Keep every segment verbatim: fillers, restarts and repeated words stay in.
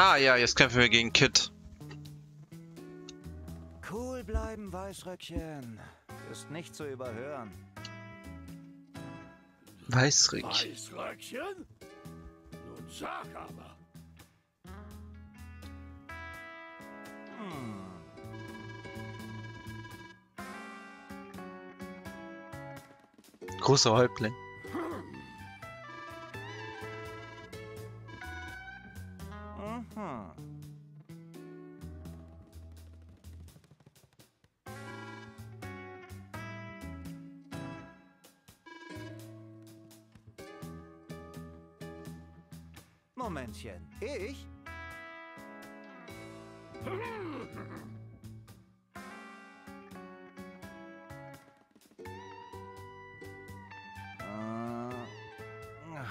Ah ja, jetzt kämpfen wir gegen Kid. Cool bleiben, Weißröckchen. Ist nicht zu überhören. Weißröckchen? Weißröckchen? Nun sag aber. Hm. Großer Häuptling. Mhm. Momentchen, ich? Äh,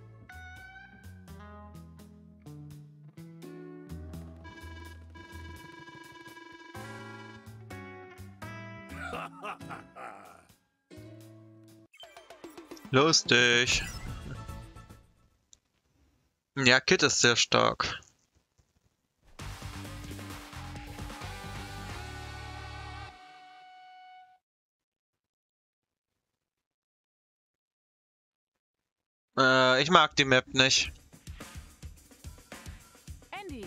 Lustig. Ja, Kid ist sehr stark. Äh, ich mag die Map nicht. Andy.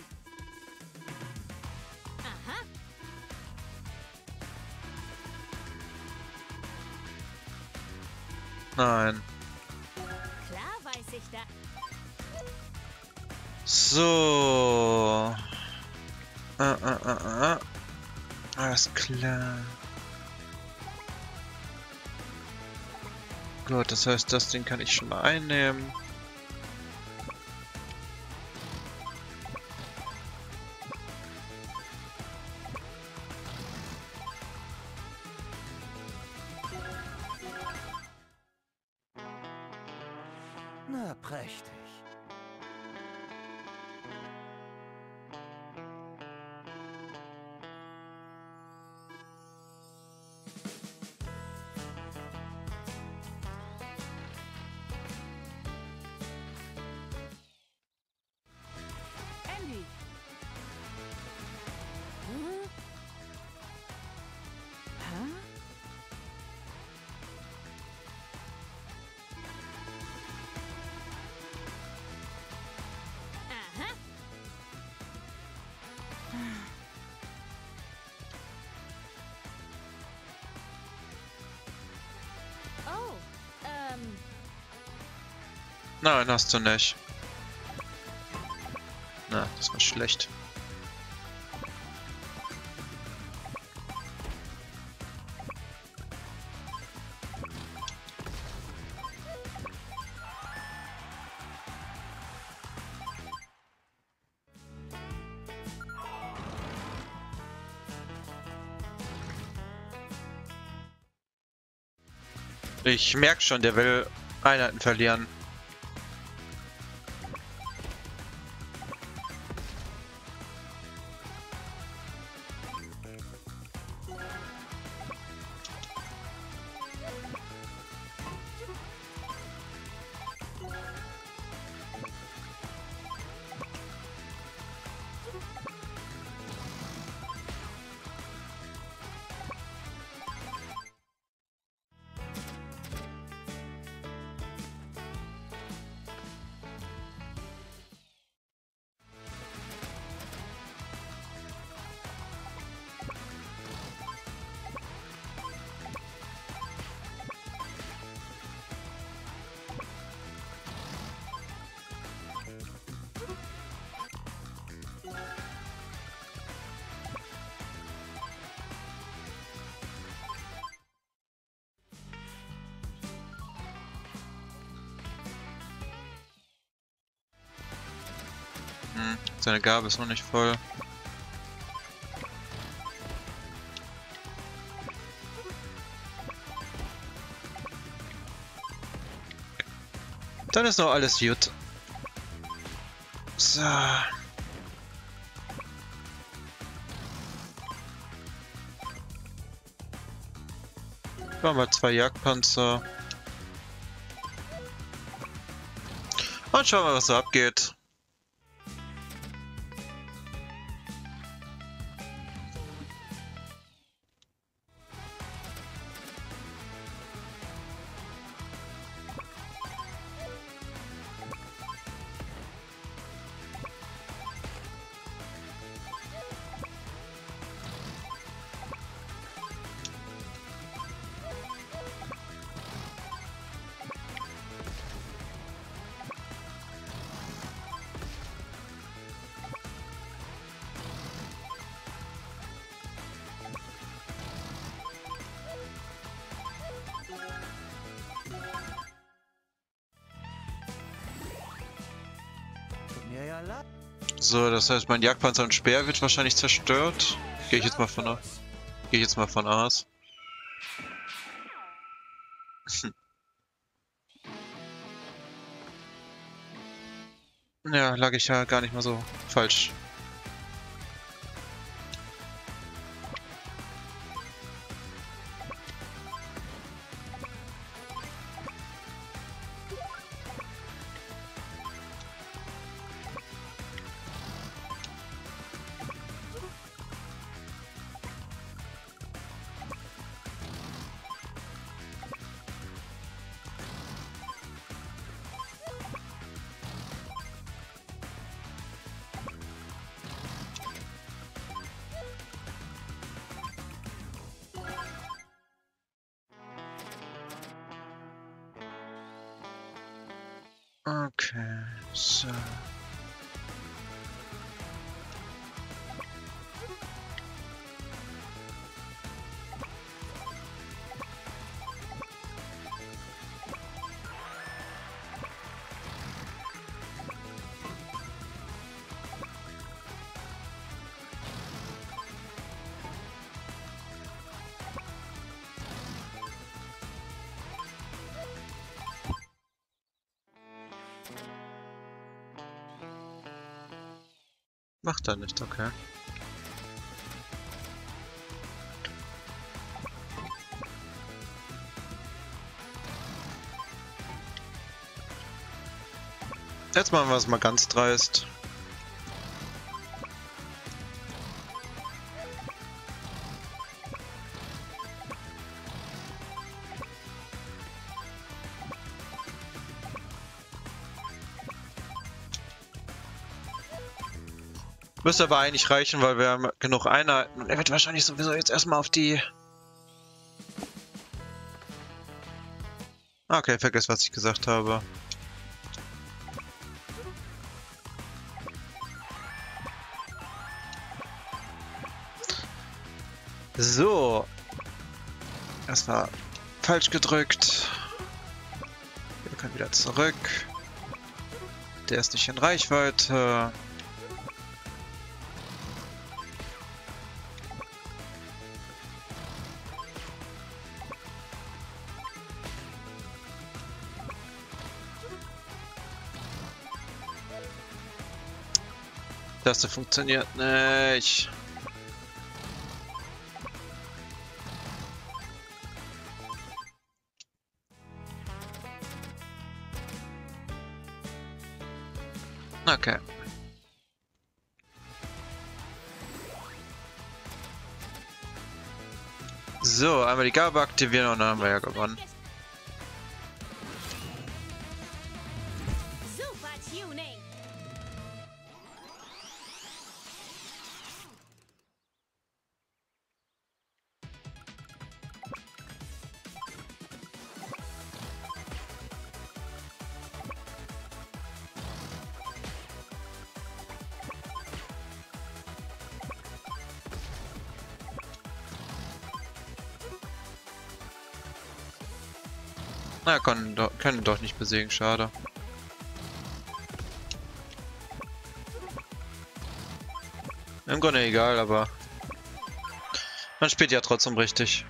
Aha. Nein. Klar weiß ich da. So. Äh, äh, äh, äh. Alles klar. Gut, das heißt, das Ding kann ich schon mal einnehmen. Na, prächtig. Andy. Hm? Hä? Aha. Oh, ähm, Nein, hast du nicht. Na, das war schlecht. Ich merke schon, der will Einheiten verlieren. Hm, seine Gabe ist noch nicht voll. Dann ist noch alles gut. So. Machen wir zwei Jagdpanzer. Und schauen wir, was so abgeht. mir ja leid. So, das heißt, mein Jagdpanzer und Speer wird wahrscheinlich zerstört. Gehe ich jetzt mal von aus. Gehe ich jetzt mal von aus. Ja, lag ich ja gar nicht mal so falsch. Okay, so. Macht er nicht, okay. Jetzt machen wir es mal ganz dreist. Müsste aber eigentlich reichen, weil wir haben genug Einheiten. Und er wird wahrscheinlich sowieso jetzt erstmal auf die... Okay, vergiss, was ich gesagt habe. So. Das war falsch gedrückt. Wir können wieder zurück. Der ist nicht in Reichweite. Das funktioniert nicht. Okay. So, einmal die Gabe aktivieren und dann haben wir ja gewonnen. Super Tuning. Na, können doch, können doch nicht besiegen, schade. Im Grunde egal, aber man spielt ja trotzdem richtig.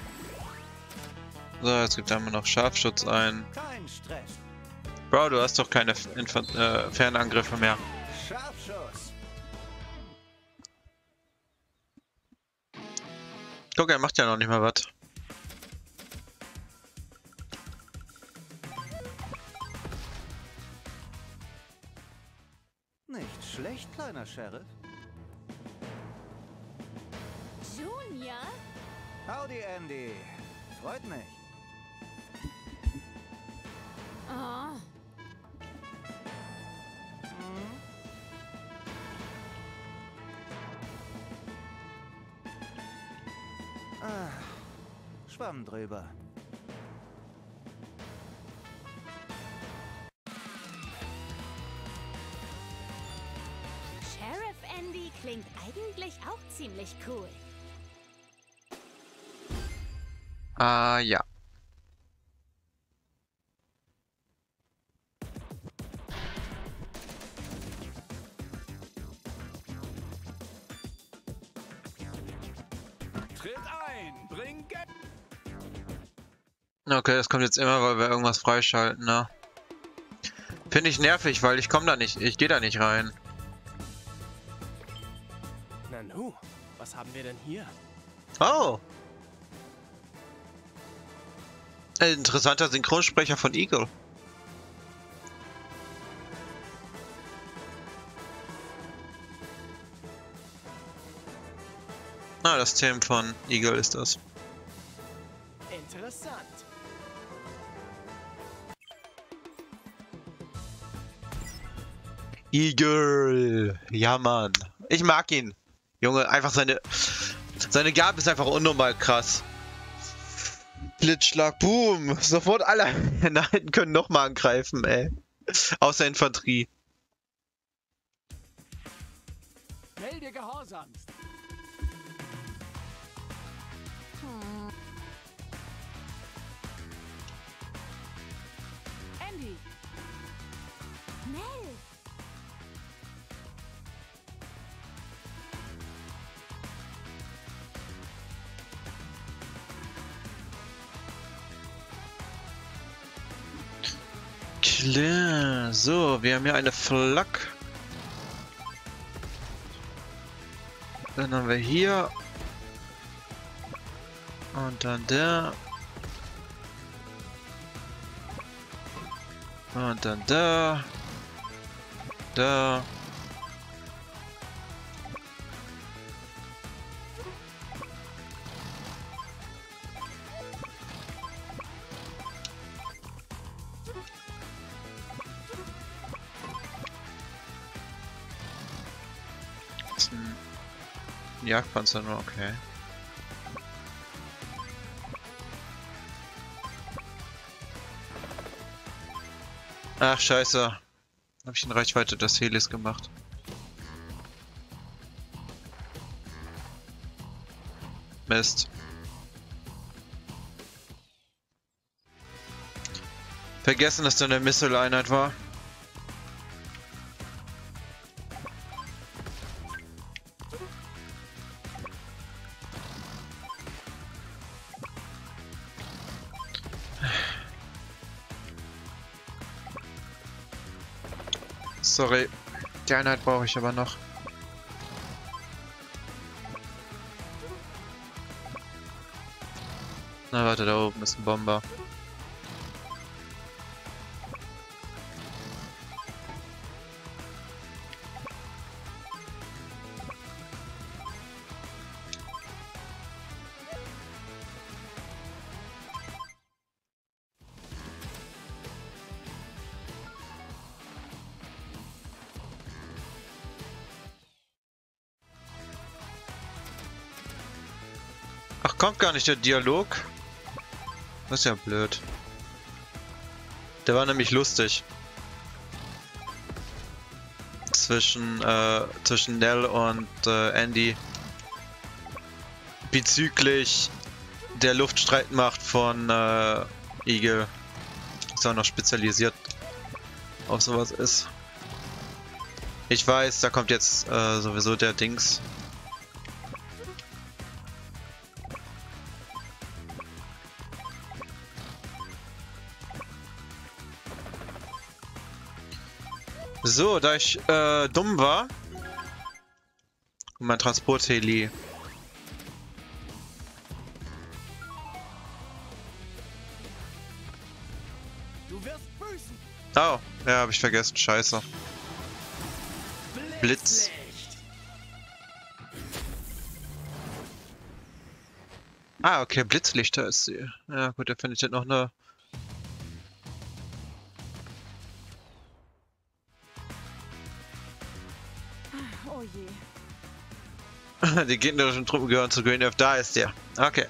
So, jetzt gibt er immer noch Scharfschutz ein. Kein Stress. Bro, du hast doch keine Inf äh, Fernangriffe mehr. Scharfschuss. Guck, er macht ja noch nicht mal was. Nicht schlecht, kleiner Sheriff. Junior? Howdy, Andy. Freut mich. Oh. Hm? Ah, Schwamm drüber. Sheriff Andy klingt eigentlich auch ziemlich cool. Ah, ja. Tritt ein, bring Geld. Okay, das kommt jetzt immer, weil wir irgendwas freischalten, ne? Finde ich nervig, weil ich komme da nicht, ich gehe da nicht rein. Nanu, was haben wir denn hier? Oh! Ein interessanter Synchronsprecher von Eagle. Ah, das Thema von Eagle ist das. Interessant. Eagle! Ja, Mann. Ich mag ihn. Junge, einfach seine... Seine Gabe ist einfach unnormal krass. Blitzschlag, boom! Sofort alle Einheiten können nochmal angreifen, ey. Außer Infanterie. Melde gehorsamst. Andy. Nell. Klar. So, wir haben hier eine Flak. Dann haben wir hier. Und dann der. Und dann da. Da. Das ist ein Jagdpanzer nur, okay. Ach, scheiße. Habe ich in Reichweite des Helis gemacht. Mist. Vergessen, dass da eine Missile-Einheit war. Sorry, die Einheit brauche ich aber noch. Na warte, da oben ist ein Bomber. Ach, kommt gar nicht der Dialog. Das ist ja blöd. Der war nämlich lustig. Zwischen, äh, zwischen Nell und äh, Andy. Bezüglich der Luftstreitmacht von äh, Eagle. Ist auch noch spezialisiert auf sowas ist. Ich weiß, da kommt jetzt äh, sowieso der Dings. So, da ich äh, dumm war und mein Transportheli Du wirst büßen. oh, ja, habe ich vergessen, scheiße. Blitz. Ah, okay, Blitzlichter ist sie. Ja gut, da findet jetzt noch eine... Oh je. Die gegnerischen Truppen gehören zu Green Earth, da ist der. Okay.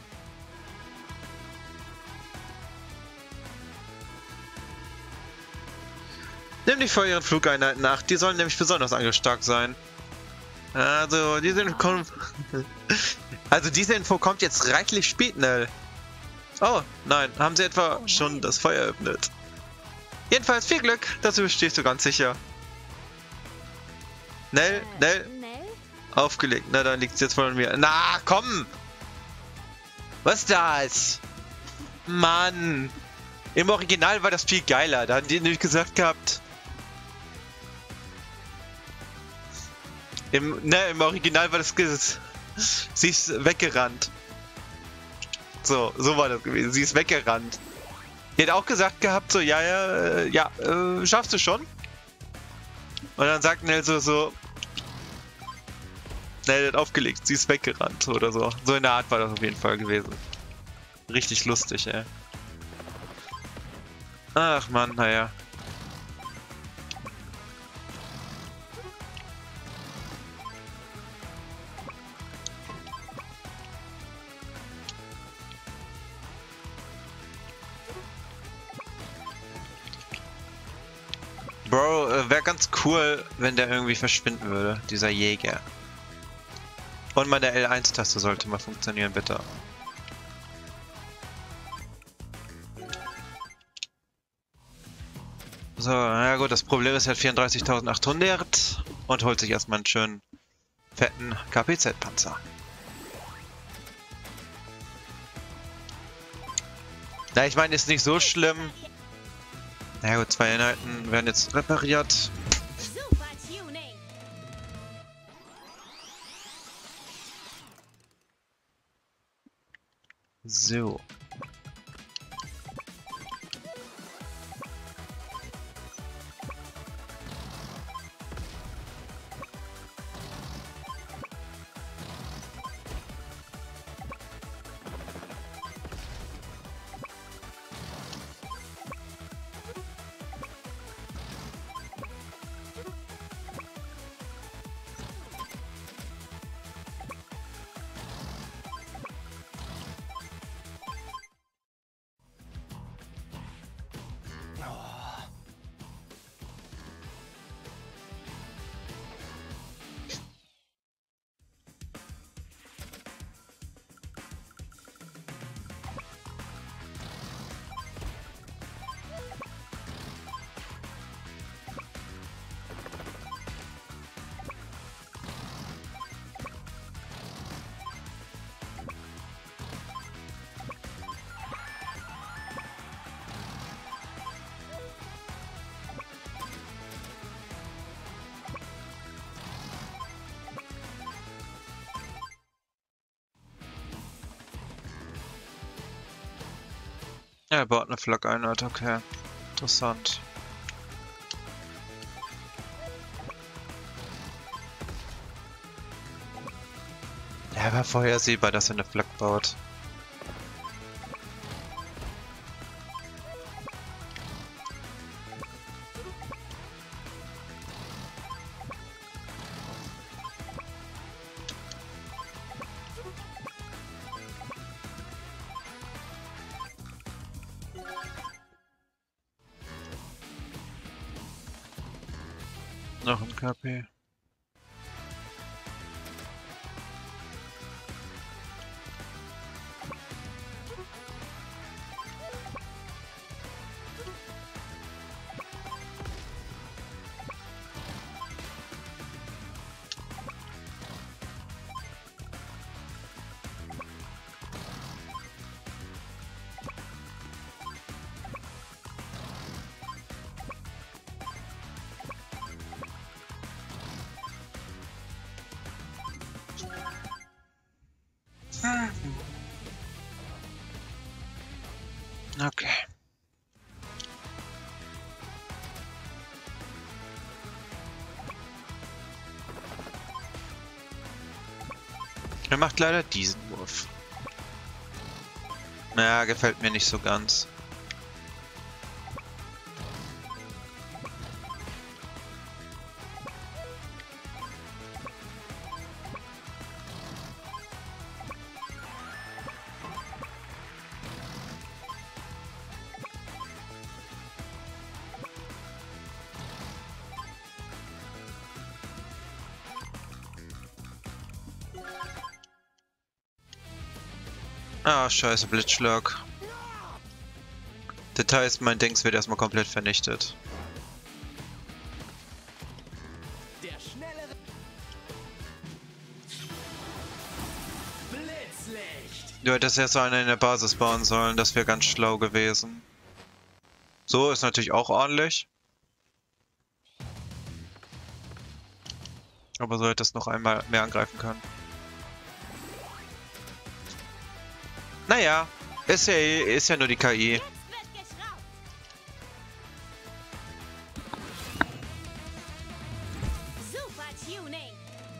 Nimm dich vor ihren Flugeinheiten nach, die sollen nämlich besonders angestarkt sein. Also, diese Info, also diese Info kommt jetzt reichlich spät, Nell. Oh, nein, haben sie etwa schon das Feuer eröffnet? Jedenfalls viel Glück, das überstehst du ganz sicher. Nell, Nell, Nell? aufgelegt. Na, dann liegt es jetzt von mir. Na, komm! Was ist das? Mann! Im Original war das viel geiler. Da haben die nämlich gesagt gehabt. Im, ne, im Original war das. Sie ist weggerannt. So, so war das gewesen. Sie ist weggerannt. Die hat auch gesagt gehabt, so, ja, ja, äh, ja, äh, schaffst du schon? Und dann sagt Nell so, so. Nell hat aufgelegt, sie ist weggerannt oder so. So in der Art war das auf jeden Fall gewesen. Richtig lustig, ey. Ach man, naja. Bro, äh, wäre ganz cool, wenn der irgendwie verschwinden würde, dieser Jäger. Und meine L eins Taste sollte mal funktionieren, bitte. So, na gut, das Problem ist, er hat vierunddreißigtausendachthundert und holt sich erstmal einen schönen, fetten K P Z-Panzer. Na, ich meine, ist nicht so schlimm. Na gut, zwei Einheiten werden jetzt repariert. Super Tuning. So. Ja, er baut eine Flak-Einheit, okay. Interessant. Ja, war vorhersehbar, dass er eine Flak baut. Noch ein K P. Okay. Er macht leider diesen Wurf. Naja, gefällt mir nicht so ganz. Ah, scheiße, Blitzschlag. Details, mein Dings wird erstmal komplett vernichtet. Der schnellere Blitzlicht. Du hättest jetzt so eine in der Basis bauen sollen, das wäre ganz schlau gewesen. So ist natürlich auch ordentlich. Aber so hättest noch einmal mehr angreifen können. Naja, ist ja, ist ja nur die K I. Jetzt wird geschraubt. Super Tuning.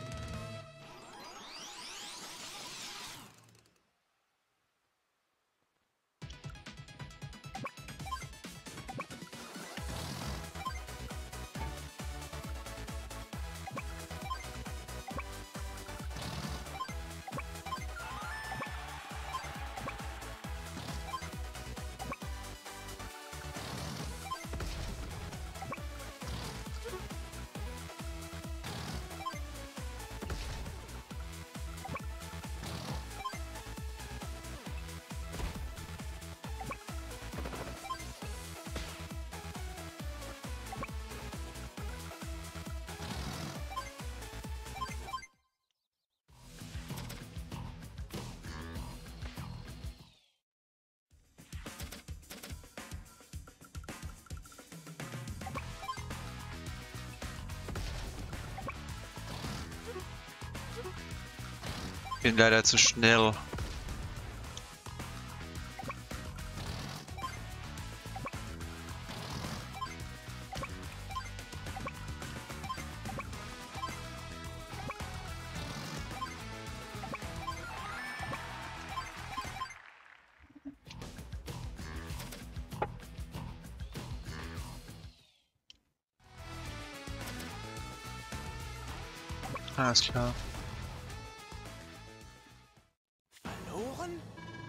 Bin leider zu schnell. Alles klar. Verloren?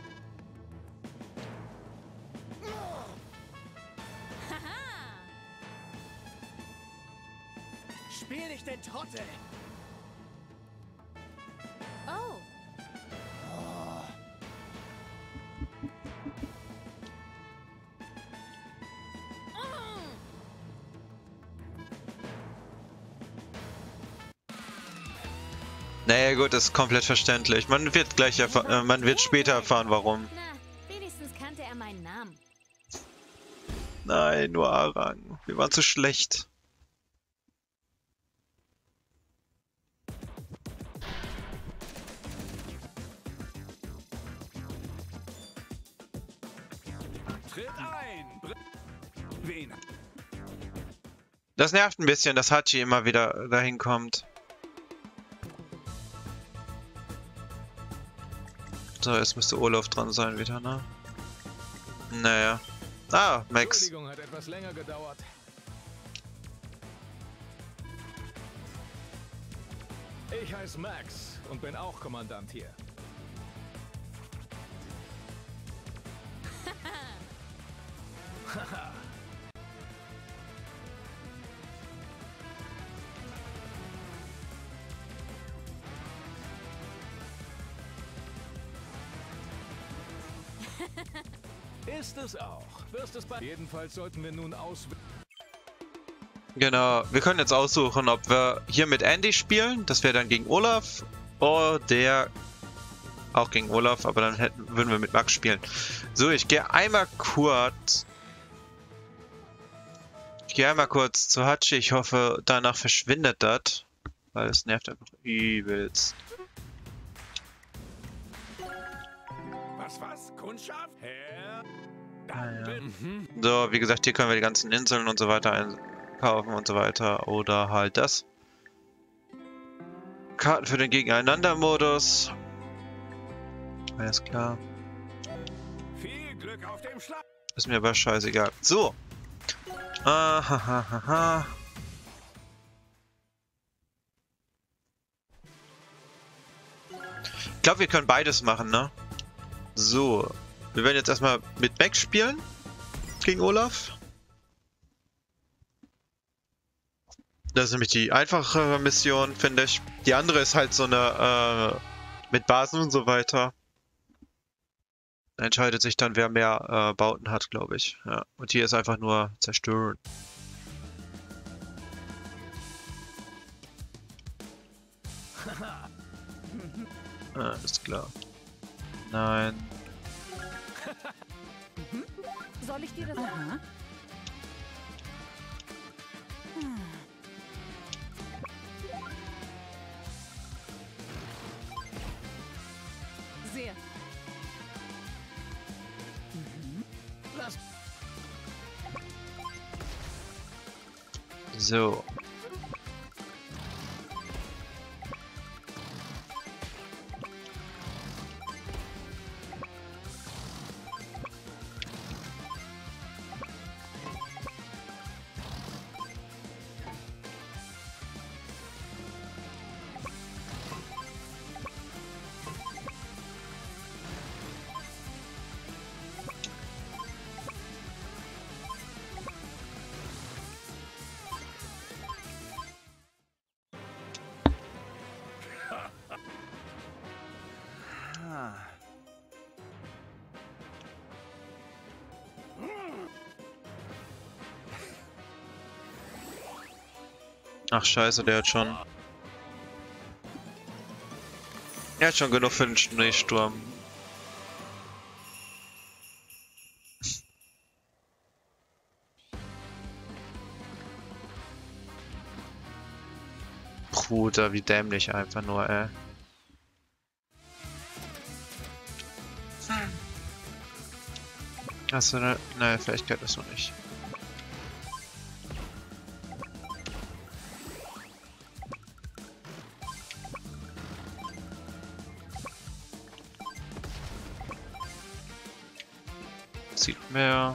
Spiel nicht den Trottel! Oh, Naja gut, ist komplett verständlich. Man wird gleich erfahren, äh, man wird später erfahren, warum. na, wenigstens kannte er meinen Namen. Nein, nur Arang. Wir waren zu schlecht. Tritt ein. Br Wen? Das nervt ein bisschen, dass Hachi immer wieder dahin kommt. So, jetzt müsste Olaf dran sein wieder, ne? Naja. Ah, Max. Entschuldigung, hat etwas länger gedauert. Ich heiße Max und bin auch Kommandant hier. Ist es auch. Wirst es bei... Jedenfalls sollten wir nun aus... Genau, wir können jetzt aussuchen, ob wir hier mit Andy spielen. Das wäre dann gegen Olaf. Oder der auch gegen Olaf, aber dann hätten, würden wir mit Max spielen. So, ich gehe einmal kurz... Ich gehe einmal kurz zu Hachi. Ich hoffe, danach verschwindet das. Weil es nervt einfach übelst. Was, was? Kundschaft? Herr? Ah, ja. Mhm. So, wie gesagt, hier können wir die ganzen Inseln und so weiter einkaufen und so weiter. Oder halt das. Karten für den Gegeneinander-Modus. Alles klar. Viel Glück auf dem Schlag. Ist mir aber scheißegal. So. Ahahaha. Ich glaube, wir können beides machen, ne? So. Wir werden jetzt erstmal mit Max spielen. Gegen Olaf. Das ist nämlich die einfachere Mission, finde ich. Die andere ist halt so eine, äh, mit Basen und so weiter. Da entscheidet sich dann, wer mehr äh, Bauten hat, glaube ich. Ja. Und hier ist einfach nur zerstören. Ah, ist klar. Nein. Soll ich dir das... Aha. Sehr. Mhm. Lass. So. Ah. Ach scheiße, der hat schon... Er hat schon genug für den Schneesturm. Bruder, wie dämlich einfach nur, ey. Hast du eine neue Fähigkeit? Ist noch nicht. Sieht mehr.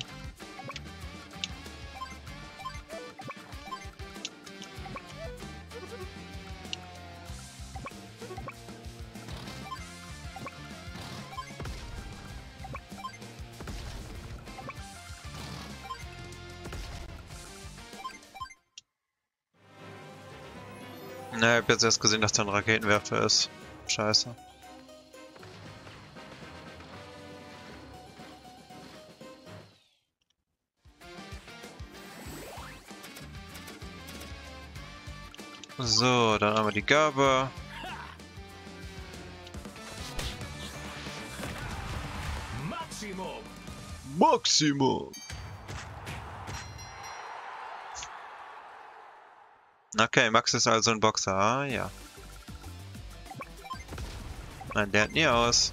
Ne, ich hab jetzt erst gesehen, dass da ein Raketenwerfer ist. Scheiße. So, dann haben wir die Gabe. Maximum. Maximum! Okay, Max ist also ein Boxer, ah, ja. Nein, der hat nie aus.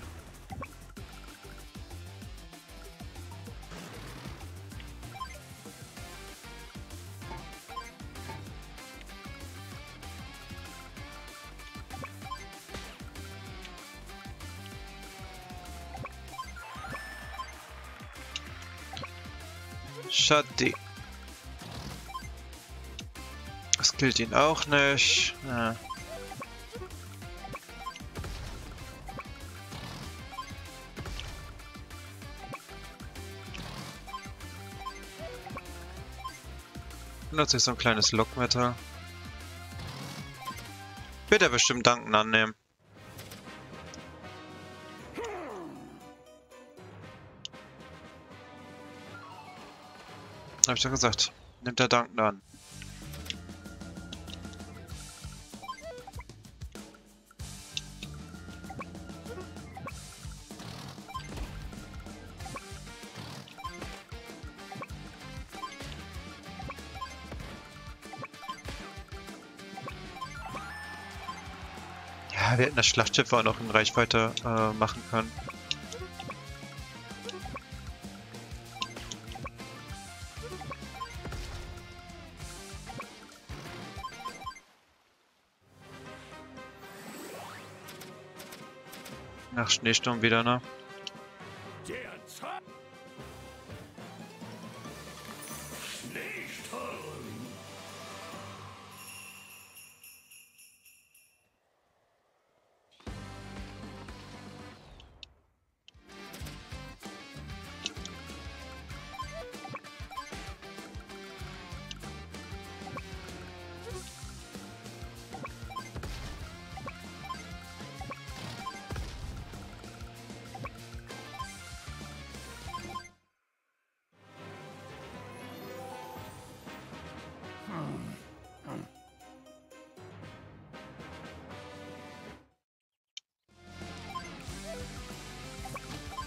Schade. Das killt ihn auch nicht. Ja. Benutze ich so ein kleines Lockmetal. Wird er bestimmt Danken annehmen. Hab ich doch gesagt. Nimmt er Danken an. Ja, wir hätten das Schlachtschiff auch noch in Reichweite äh, machen können. Nach Schneesturm wieder, ne? Der Tag. Schneesturm.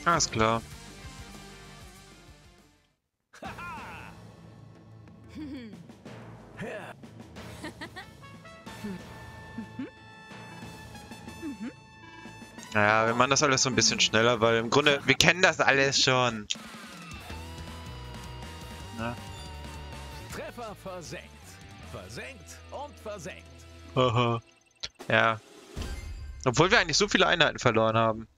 Alles klar. Naja, wir machen das alles so ein bisschen schneller, weil im Grunde, wir kennen das alles schon. Na? Treffer versenkt. Versenkt und versenkt. Aha. Ja. Obwohl wir eigentlich so viele Einheiten verloren haben.